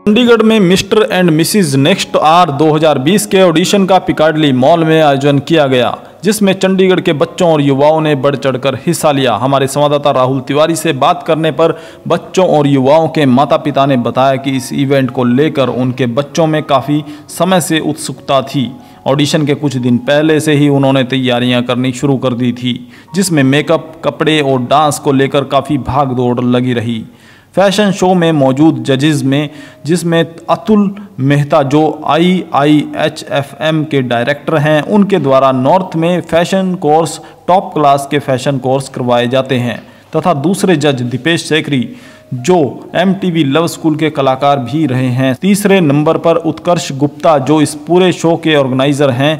चंडीगढ़ में mister and missus next R 2020 के audition का पिकाडली मॉल में आयोजन किया गया, जिसमें चंडीगढ़ के बच्चों और युवाओं ने बढ़ चढ़कर हिस्सा लिया। हमारे संवाददाता राहुल तिवारी से बात करने पर बच्चों और युवाओं के माता पिता ने बताया कि इस इवेंट को लेकर उनके बच्चों में काफ़ी समय से उत्सुकता थी। ऑडिशन के कुछ दिन पहले से ही उन्होंने तैयारियां करनी शुरू कर दी थी, जिसमें मेकअप, कपड़े और डांस को लेकर काफ़ी भाग दौड़ लगी रही। फैशन शो में मौजूद जजेस में जिसमें अतुल मेहता जो IIHFM के डायरेक्टर हैं, उनके द्वारा नॉर्थ में फैशन कोर्स टॉप क्लास के फैशन कोर्स करवाए जाते हैं, तथा दूसरे जज दीपेश सेकरी जो MTV लव स्कूल के कलाकार भी रहे हैं। तीसरे नंबर पर उत्कर्ष गुप्ता जो इस पूरे शो के ऑर्गेनाइजर हैं।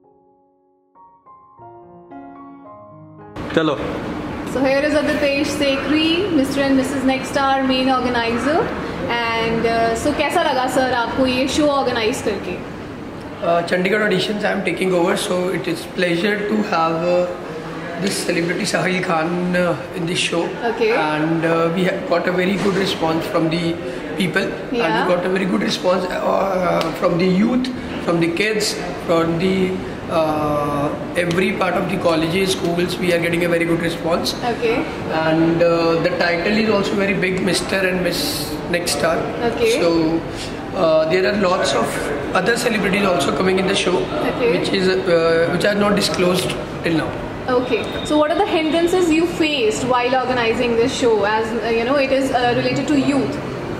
चलो। So here is Dipesh Sekri, Mr. and Mrs. Next Star main organizer, and so कैसा लगा सर आपको ये शो ऑर्गेनाइज करके? Chandigarh auditions I am taking over, so it is pleasure to have this celebrity Sahil Khan in this show. Okay. And we have got a very good response from the people. Yeah. And we got a very good response from the youth, from the kids, from the every part of the colleges, schools. We are getting a very good response. Okay. And the title is also very big, Mr. and Miss Next Star. Okay. So there are lots of other celebrities also coming in the show, okay, which are not disclosed till now. Okay. So what are the hindrances you faced while organizing this show? As you know, it is related to youth.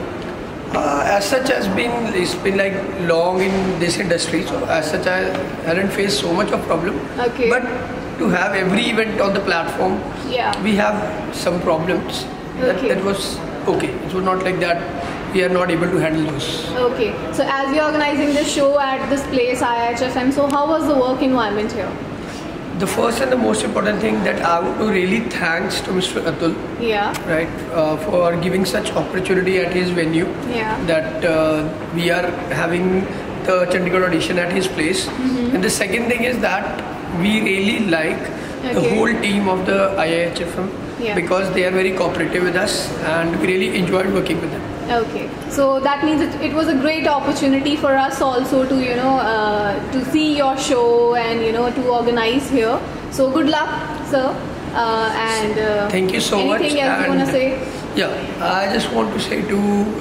As such, it's been like long in this industry, so as such I hadn't faced so much of problem. Okay. But to have every event on the platform, yeah, we have some problems. Okay. That was okay. It was not like that. We are not able to handle those. Okay. So as we are organizing this show at this place, IIHFM, so how was the work environment here? The first and the most important thing that I want to really thanks to Mr. Atul, yeah, right, for giving such opportunity at his venue. Yeah. That we are having the Chandigarh audition at his place. And the second thing is that we really like the whole team of the IIHFM, yeah, because they are very cooperative with us and we really enjoyed working with them. Okay, so that means it was a great opportunity for us also to to see your show and to organize here. So good luck, sir. And thank you so much. Anything else you want to say? Yeah, I just want to say to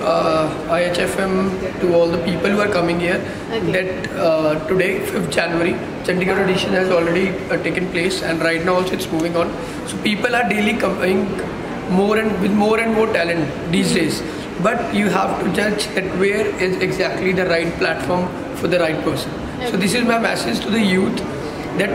IIHFM, to all the people who are coming here, okay, that today, 5th January, Chandigarh audition has already taken place, and right now also it's moving on. So people are daily coming with more and more talent these days. But you have to judge that where is exactly the right platform for the right person. Okay. So this is my message to the youth, that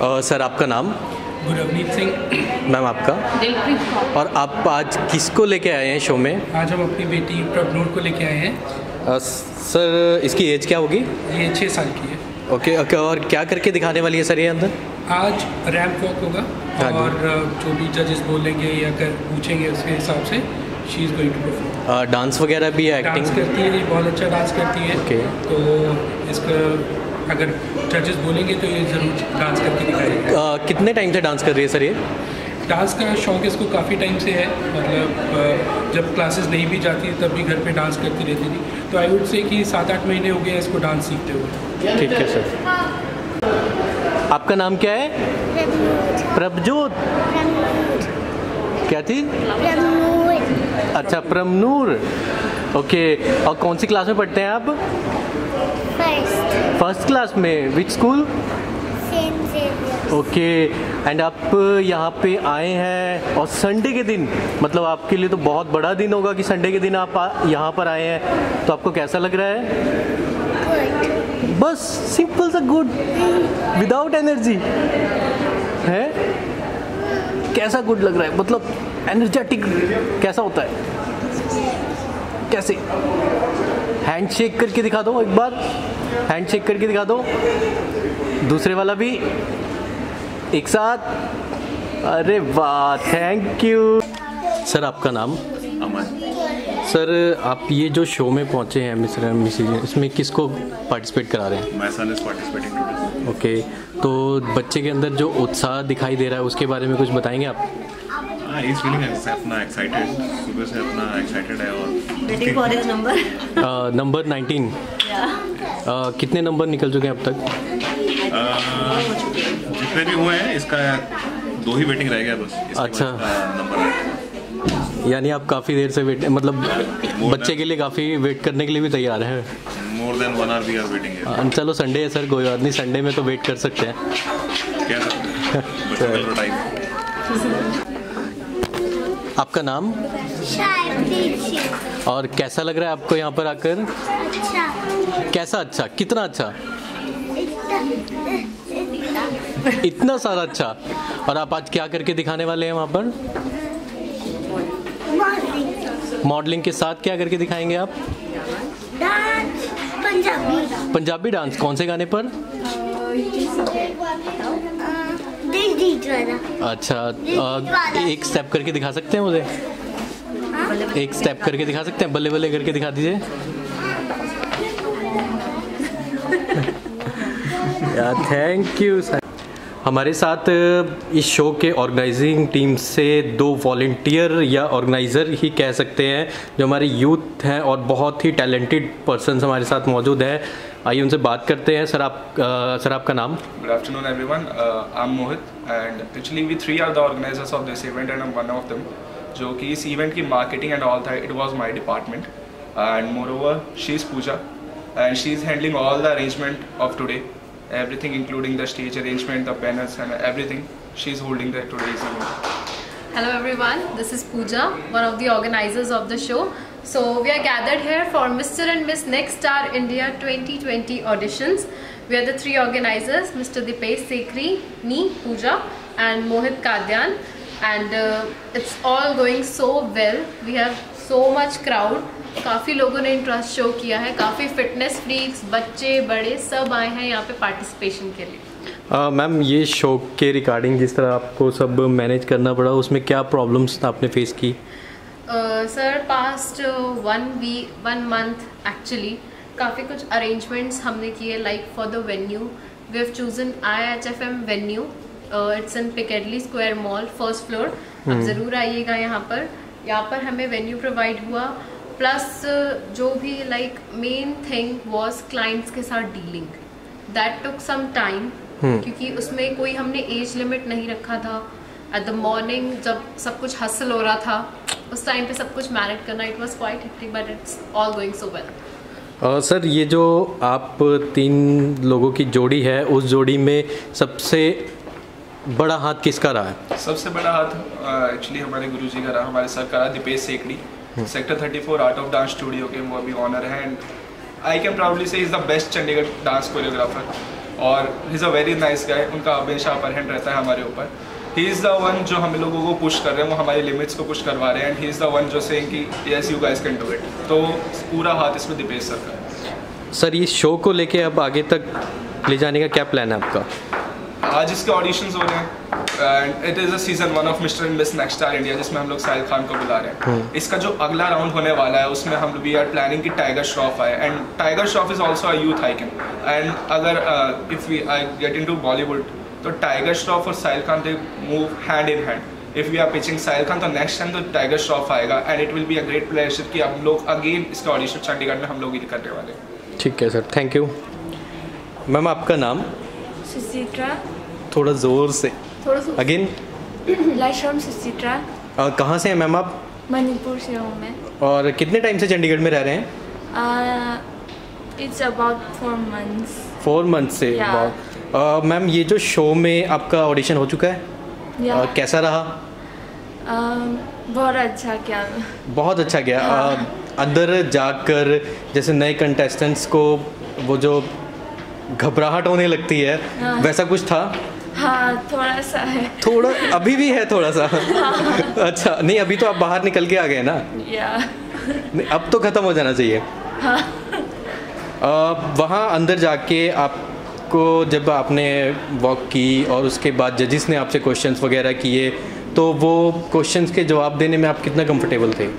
sir आपका नाम? गुरवनीत Singh. Ma'am आपका? दिलप्रीत कौर। और आप आज किसको लेके आए हैं शो में? आज हम अपनी बेटी प्रभनूर को लेके आए हैं। सर इसकी एज क्या होगी? ये 6 साल की है। ओके ओके, और क्या करके दिखाने वाली है सर ये अंदर? आज रैंप वॉक होगा और जो भी जजेस बोलेंगे या पूछेंगे उसके हिसाब से she is going to perform. Dance वगैरह भी है, एक्टिंग डांस करती है, ये बहुत अच्छा डांस करती है। ओके। तो इसका अगर जजेस बोलेंगे तो ये ज़रूर डांस करके दिखाएगा। कितने टाइम से डांस कर रही है सर ये? डांस का शौक इसको काफ़ी टाइम से है, मतलब जब क्लासेस नहीं भी जाती तब भी घर पे डांस करती रहती थी। तो आई वुड से कि 7-8 महीने हो गए इसको डांस सीखते हुए। ठीक है सर। आपका नाम क्या है? प्रभजोत। क्या चीज़? अच्छा प्रमनूर। ओके, और कौन सी क्लास में पढ़ते हैं आप? फर्स्ट क्लास में। Which school? ओके, एंड आप यहाँ पे आए हैं और संडे के दिन, मतलब आपके लिए तो बहुत बड़ा दिन होगा कि संडे के दिन आप यहाँ पर आए हैं, तो आपको कैसा लग रहा है? बस सिंपल सा गुड, विदाउट एनर्जी है। कैसा गुड लग रहा है, मतलब एनर्जेटिक कैसा होता है? कैसे? हैंड शेक करके दिखा दो एक बार, हैंड शेक करके दिखा दो। दूसरे वाला भी एक साथ। अरे वाह, थैंक यू सर। आपका नाम? अमन। सर आप ये जो शो में पहुंचे हैं मिस्टर एंड मिसेज, इसमें किसको पार्टिसिपेट करा रहे हैं? My son is participating today. Okay, तो बच्चे के अंदर जो उत्साह दिखाई दे रहा है उसके बारे में कुछ बताएंगे आप? हाँ, इस फीलिंग अपना एक्साइटेड, सुबह से अपना एक्साइटेड है और waiting for his number. Number 19। कितने नंबर निकल चुके हैं अब तक? जितने भी हुए हैं इसका 2 ही वेटिंग रह गया बस। अच्छा। नंबर, यानी आप काफ़ी देर से वेट, मतलब बच्चे के लिए काफ़ी वेट करने के लिए भी तैयार हैं। More than 1 hour we are waiting. चलो संडे है सर, कोई बात नहीं, संडे में तो वेट कर सकते हैं। क्या सकते हैं टाइम। आपका नाम? और कैसा लग रहा है आपको यहाँ पर आकर? अच्छा। कैसा अच्छा? कितना अच्छा? इतना सारा अच्छा। और आप आज क्या करके दिखाने वाले हैं वहाँ पर? मॉडलिंग के साथ क्या करके दिखाएंगे आप? डांस, पंजाबी। पंजाबी डांस कौन से गाने पर? अच्छा, एक स्टेप करके दिखा सकते हैं मुझे? एक स्टेप करके दिखा सकते हैं? बल्ले बल्ले करके दिखा दीजिए। यार थैंक यू सर। हमारे साथ इस शो के ऑर्गेनाइजिंग टीम से 2 वॉलंटियर या ऑर्गेनाइज़र ही कह सकते हैं जो हमारे यूथ हैं और बहुत ही टैलेंटेड पर्सन्स हमारे साथ मौजूद हैं। आइए उनसे बात करते हैं। सर आपका नाम? Good afternoon everyone. I'm Mohit and actually we 3 are the organizers of this event and I'm one of them. जो कि इस इवेंट की मार्केटिंग एंड ऑल था, it was my department and moreover she is Pooja and she is handling all the arrangement of today, everything including the stage arrangement, the banners and everything. She is holding the today's event. Hello everyone, this is Pooja, one of the organizers of the show. So we are gathered here for Mr. and Miss Next Star India 2020 auditions. We are the 3 organizers, Mr. Dipesh Sekri, me, Pooja and Mohit Kadyan. And it's all going so well. We have so much crowd. काफ़ी लोगों ने interest show किया है, काफ़ी fitness freaks, बच्चे बड़े सब आए हैं यहाँ पे पार्टिसिपेशन के लिए। मैम ये शो के रिगार्डिंग जिस तरह आपको सब मैनेज करना पड़ा, उसमें क्या प्रॉब्लम्स आपने फेस की? सर पास्ट 1 मंथ एक्चुअली काफ़ी कुछ अरेंजमेंट्स हमने किए, like for the venue we have chosen IHFM venue, it's in Piccadilly square mall, 1st floor. आप ज़रूर आइएगा यहाँ पर हमें वेन्यू प्रोवाइड हुआ, प्लस जो भी like main thing was clients के साथ dealing, that took some time क्योंकि उसमें कोई हमने एज लिमिट नहीं रखा था। एट द मॉर्निंग जब सब कुछ हसल हो रहा था उस टाइम पे सब कुछ मैनेज करना, it was quite hectic but it's all going so well. Sir ये जो आप 3 लोगों की जोड़ी है, उस जोड़ी में सबसे बड़ा हाथ किसका रहा है? सबसे बड़ा हाथ एक्चुअली हमारे गुरुजी का रहा, हमारे सर का रहा, Deepesh Sekri, sector 34 art of dance studio के वो अभी ऑनर है and I can proudly say is the best Chandigarh dance choreographer और he is a very nice guy, उनका हमेशा अपर हैंड रहता है हमारे ऊपर। ही इज़ द वन जो हम लोगों को पुश कर रहे हैं, वो हमारी लिमिट्स को पुश करवा रहे हैं, and he is the one जो सेइंग कि yes you guys can do it. तो पूरा हाथ इसमें दीपेश सर का है। सर इस शो को लेके अब आगे तक ले जाने का क्या प्लान है आपका? आज इसके ऑडिशंस हो रहे हैं and it is a season 1 of mister and miss next star India, जिसमें हम लोग साहिल खान को बुला रहे हैं। इसका जो अगला राउंड होने वाला है उसमें हम वी आर प्लानिंग कि टाइगर श्रॉफ आए, and Tiger Shroff is also a youth icon. And अगर if we I get into Bollywood तो टाइगर श्रॉफ और Sahil Khan they move hand in hand. If we are pitching Sahil Khan तो नेक्स्ट टाइम तो टाइगर श्रॉफ आएगा, and it will be a great pleasure कि हम लोग अगेन इसका ऑडिशन चंडीगढ़ में हम लोग ही करने वाले हैं। ठीक है सर, थैंक यू। मैम आपका नाम? सुचित्रा। थोड़ा ज़ोर से अगेन। लाइशम सुचित्रा। कहाँ से हैं मैम आप? मणिपुर से हूँ मैं। और कितने टाइम से चंडीगढ़ में रह रहे हैं? It's about 4 months। 4 months से। मैम ये जो शो में आपका ऑडिशन हो चुका है, कैसा रहा? बहुत अच्छा क्या? बहुत अच्छा गया। अंदर जाकर जैसे नए कंटेस्टेंट्स को वो जो घबराहट होने लगती है, वैसा कुछ था? हाँ थोड़ा सा है। थोड़ा अभी भी है थोड़ा सा? अच्छा, नहीं अभी तो आप बाहर निकल के आ गए ना? अब तो ख़त्म हो जाना चाहिए। वहाँ अंदर जाके आपको जब आपने वॉक की और उसके बाद जजिस ने आपसे क्वेश्चंस वगैरह किए, तो वो क्वेश्चंस के जवाब देने में आप कितना कंफर्टेबल थे?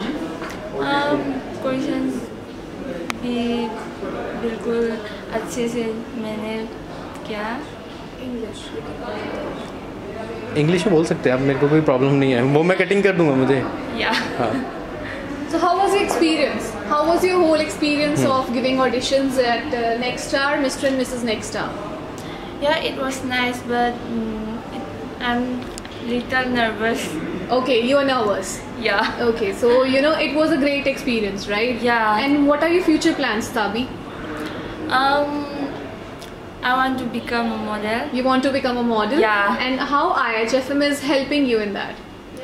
क्वेश्चंस भी बिल्कुल अच्छे से मैंने किया। इंग्लिश में बोल सकते हैं आप, मेरे को कोई प्रॉब्लम नहीं है, वो मैं कटिंग कर दूंगा मुझे। हाँ। So how was your experience? How was your whole experience of giving auditions at Next Star, Mr. and Mrs. Next Star? Yeah, it was nice, but I'm little nervous. Okay, you are nervous. Yeah. Okay, so you know it was a great experience, right? Yeah. And what are your future plans, Tabi? I want to become a model. You want to become a model? Yeah. And how IHFM is helping you in that?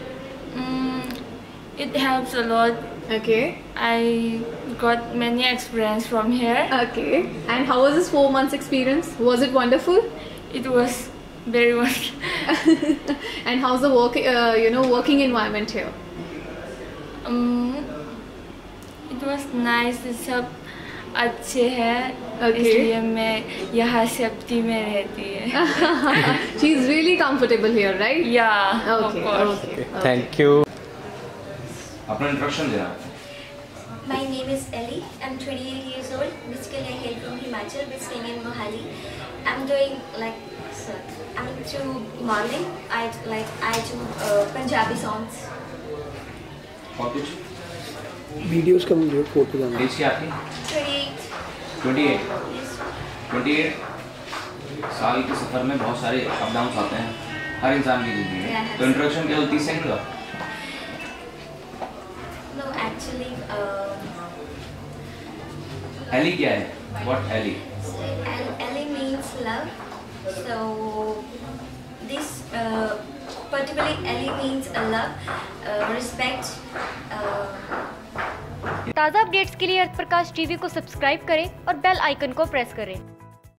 It helps a lot. Okay. I got many experience from here. Okay. And how was this 4 months experience? Was it wonderful? It was very wonderful. And how's the work, working environment here? It was nice. सब अच्छे हैं, इसलिए मैं यहाँ safety में रहती है। She is really comfortable here, right? Yeah. Okay. Thank you. अपना इंट्रोडक्शन देना। My name is Ellie. I'm 28 years old. Basically, I hail from Himachal, but staying in Mohali. I'm doing I'm into modeling. I do Punjabi songs. और कुछ? Videos का मुझे photo डालना। As क्या आपकी? 28 साल के सफ़र में बहुत सारे अप डाउन्स आते हैं हर इंसान की जिंदगी में। तो इंट्रोडक्शन केवल 30 सेकंड का? No, actually, एली क्या है? What Ellie? Ellie means love. So this particularly Ellie means love, respect. ताज़ा अपडेट्स के लिए अर्थ प्रकाश टीवी को सब्सक्राइब करें और बेल आइकन को प्रेस करें।